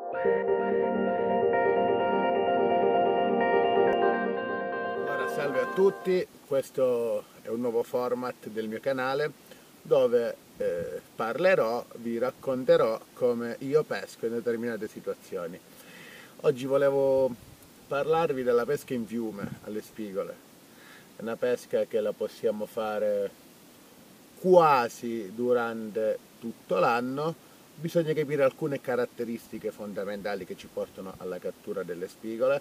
Allora, salve a tutti, questo è un nuovo format del mio canale dove vi racconterò come io pesco in determinate situazioni. Oggi volevo parlarvi della pesca in fiume alle spigole. È una pesca che la possiamo fare quasi durante tutto l'anno. Bisogna capire alcune caratteristiche fondamentali che ci portano alla cattura delle spigole,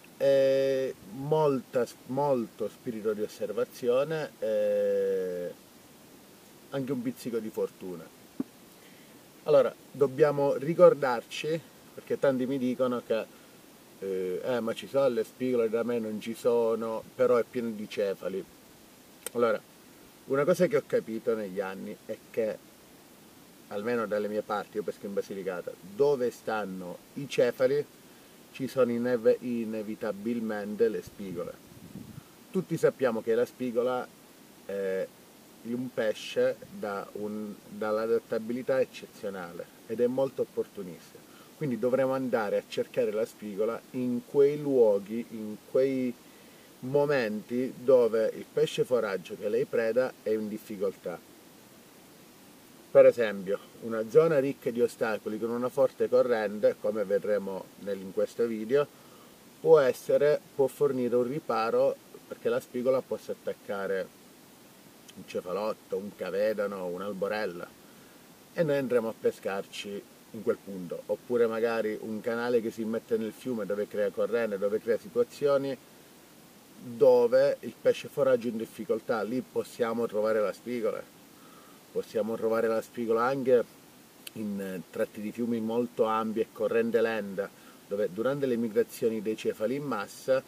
molto spirito di osservazione e anche un pizzico di fortuna. Allora, dobbiamo ricordarci, perché tanti mi dicono che ma ci sono le spigole, da me non ci sono, però è pieno di cefali. Allora, una cosa che ho capito negli anni è che, almeno dalle mie parti, io pesco in Basilicata, dove stanno i cefali ci sono inevitabilmente le spigole. Tutti sappiamo che la spigola è un pesce dall'adattabilità eccezionale ed è molto opportunista. Quindi dovremo andare a cercare la spigola in quei luoghi, in quei momenti dove il pesce foraggio che lei preda è in difficoltà. Per esempio, una zona ricca di ostacoli con una forte corrente, come vedremo in questo video, può fornire un riparo perché la spigola possa attaccare un cefalotto, un cavedano, un'alborella e noi andremo a pescarci in quel punto. Oppure magari un canale che si mette nel fiume dove crea corrente, dove crea situazioni dove il pesce foraggio è in difficoltà, lì possiamo trovare la spigola. Possiamo trovare la spigola anche in tratti di fiumi molto ampi e corrente lenta, dove durante le migrazioni dei cefali in massa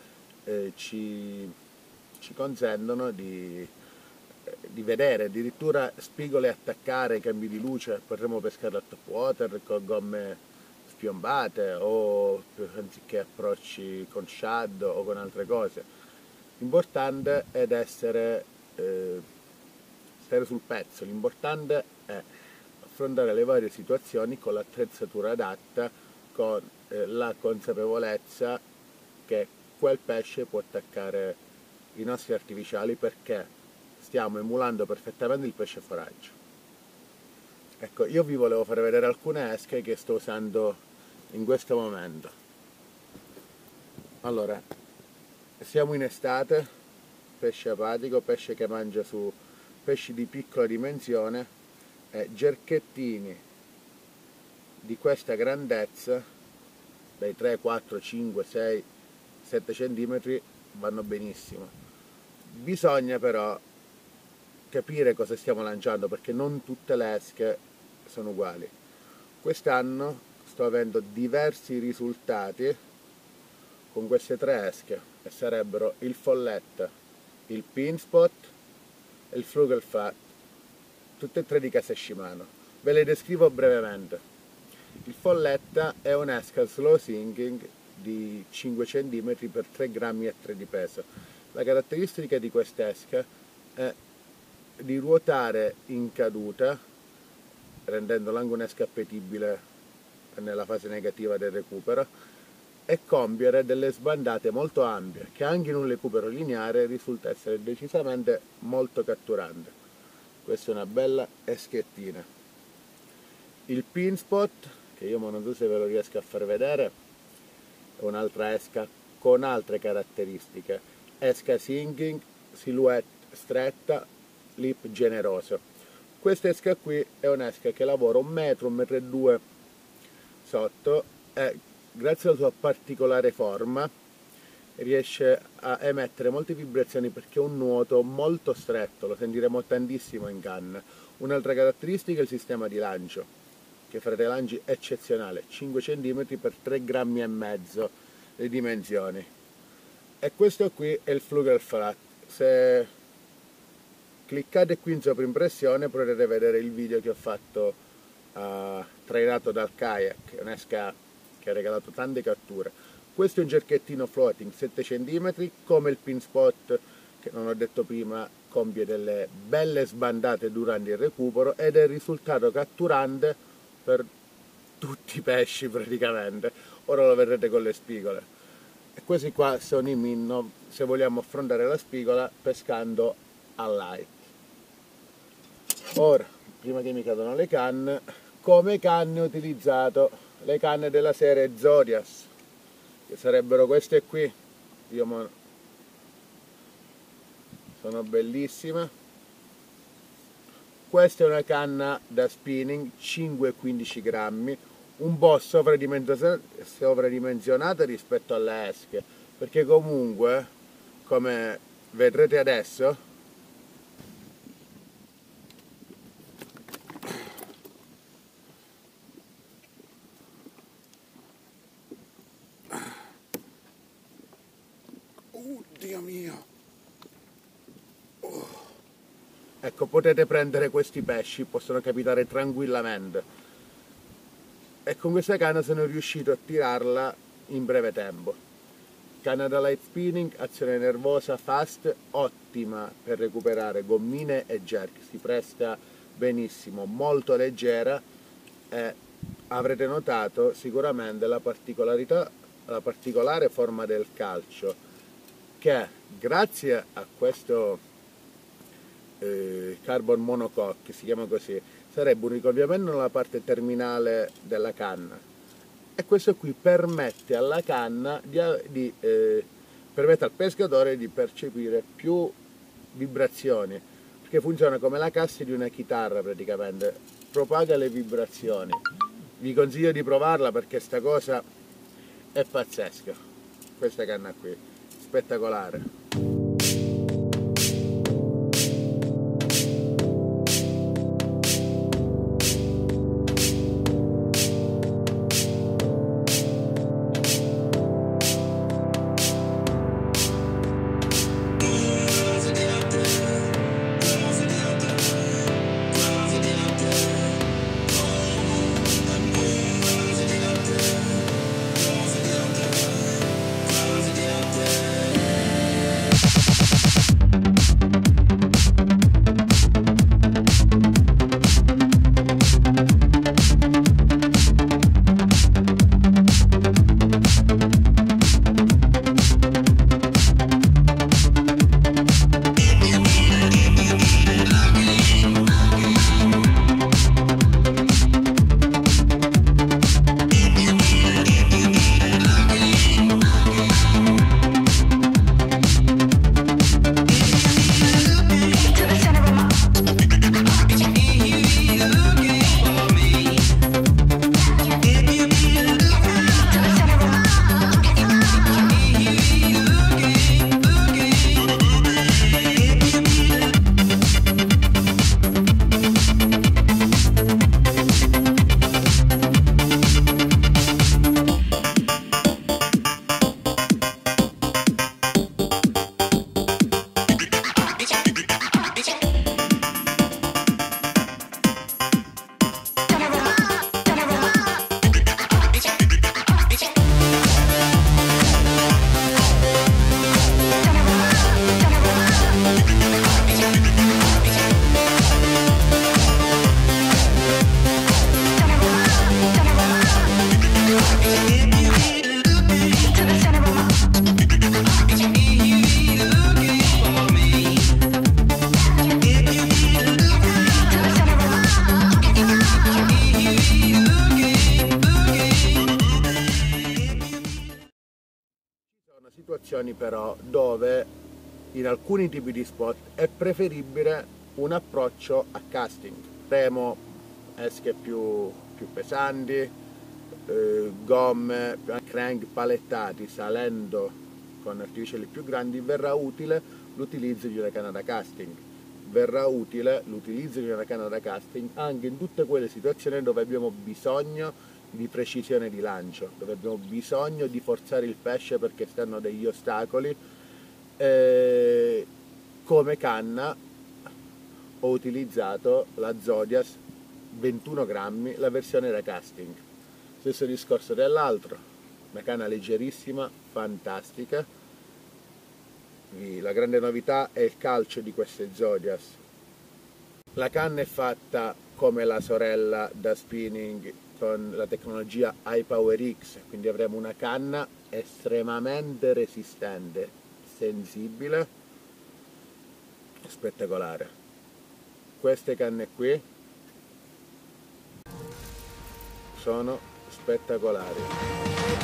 ci consentono di vedere addirittura spigole attaccare, cambi di luce. Potremmo pescarle a top water con gomme spiombate o anziché approcci con shad o con altre cose. L'importante è stare sul pezzo, l'importante è affrontare le varie situazioni con l'attrezzatura adatta, con la consapevolezza che quel pesce può attaccare i nostri artificiali perché stiamo emulando perfettamente il pesce foraggio. Ecco, io vi volevo far vedere alcune esche che sto usando in questo momento. Allora, siamo in estate, pesce apatico, pesce che mangia su pesci di piccola dimensione, gerchettini di questa grandezza, dai 3, 4, 5, 6, 7 cm vanno benissimo. Bisogna però capire cosa stiamo lanciando perché non tutte le esche sono uguali. Quest'anno sto avendo diversi risultati con queste tre esche e sarebbero il folletta, il pinspot e il frugalfat, tutte e tre di casa Shimano. Ve le descrivo brevemente. Il folletta è un'esca slow sinking di 5 cm per 3 grammi e 3 di peso. La caratteristica di quest'esca è di ruotare in caduta, rendendola anche un'esca appetibile nella fase negativa del recupero, e compiere delle sbandate molto ampie, che anche in un recupero lineare risulta essere decisamente molto catturante. Questa è una bella eschettina. Il pinspot, che io non so se ve lo riesco a far vedere, è un'altra esca con altre caratteristiche. Esca sinking, silhouette stretta, lip generoso. Questa esca qui è un'esca che lavora 1 metro e 2 metri sotto e grazie alla sua particolare forma riesce a emettere molte vibrazioni perché è un nuoto molto stretto, lo sentiremo tantissimo in canna. Un'altra caratteristica è il sistema di lancio, che fra dei lanci è eccezionale, 5 cm per 3 grammi e mezzo le dimensioni. E questo qui è il Frugalfat. Se cliccate qui in sovrimpressione potrete vedere il video che ho fatto trainato dal kayak, è un'esca che ha regalato tante catture. Questo è un cerchettino floating 7 cm, come il pinspot che non ho detto prima compie delle belle sbandate durante il recupero ed è il risultato catturante per tutti i pesci praticamente. Ora lo vedrete con le spigole. E questi qua sono i minnow se vogliamo affrontare la spigola pescando a light. Ora, prima che mi cadano le canne, come canne ho utilizzato le canne della serie Zodias, che sarebbero queste qui. Sono bellissime. Questa è una canna da spinning 5-15 grammi, un po' sovradimensionata rispetto alle esche, perché comunque, come vedrete adesso, Dio mio! Ecco, potete prendere questi pesci, possono capitare tranquillamente. E con questa canna sono riuscito a tirarla in breve tempo. Canna da light spinning, azione nervosa, fast, ottima per recuperare gommine e jerk. Si presta benissimo, molto leggera e avrete notato sicuramente la particolare forma del calcio, che grazie a questo carbon monocoque, si chiama così, sarebbe un ricollegamento nella parte terminale della canna, e questo qui permette alla canna permette al pescatore di percepire più vibrazioni, perché funziona come la cassa di una chitarra praticamente, propaga le vibrazioni. Vi consiglio di provarla perché sta cosa è pazzesca, questa canna qui, spettacolare. Situazioni però dove in alcuni tipi di spot è preferibile un approccio a casting, remo, esche più pesanti, gomme, crank palettati, salendo con artificiali più grandi, verrà utile l'utilizzo di una canna da casting. Verrà utile l'utilizzo di una canna da casting anche in tutte quelle situazioni dove abbiamo bisogno di precisione di lancio, dove abbiamo bisogno di forzare il pesce perché stanno degli ostacoli. Come canna ho utilizzato la Zodias 21 grammi, la versione da casting. Stesso discorso dell'altro, una canna leggerissima, fantastica. La grande novità è il calcio di queste Zodias. La canna è fatta come la sorella da spinning con la tecnologia iPowerX, quindi avremo una canna estremamente resistente, sensibile, spettacolare. Queste canne qui sono spettacolari.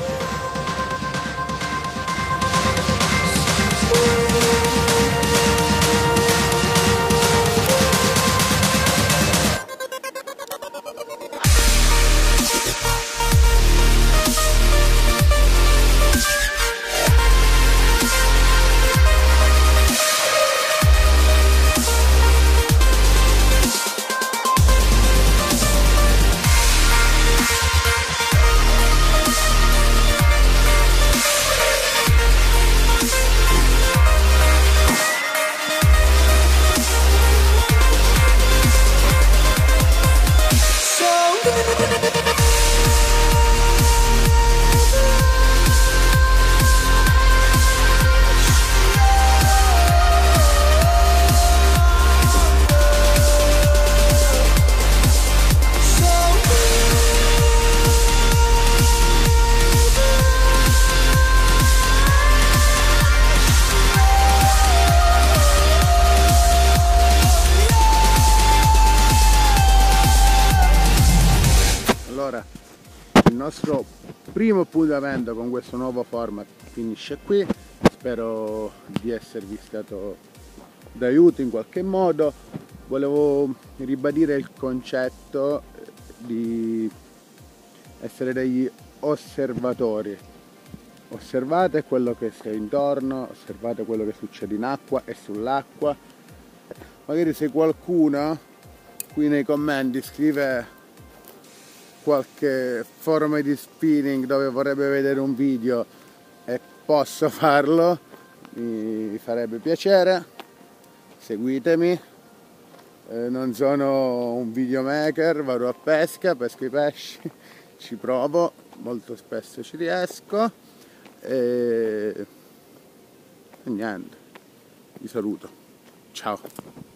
Allora, il nostro primo appuntamento con questo nuovo format finisce qui. Spero di esservi stato d'aiuto in qualche modo. Volevo ribadire il concetto di essere degli osservatori. Osservate quello che sta intorno, osservate quello che succede in acqua e sull'acqua. Magari se qualcuno qui nei commenti scrive qualche forma di spinning dove vorrebbe vedere un video e posso farlo, mi farebbe piacere. Seguitemi, non sono un videomaker, vado a pesca, pesco i pesci, ci provo, molto spesso ci riesco e niente, vi saluto, ciao.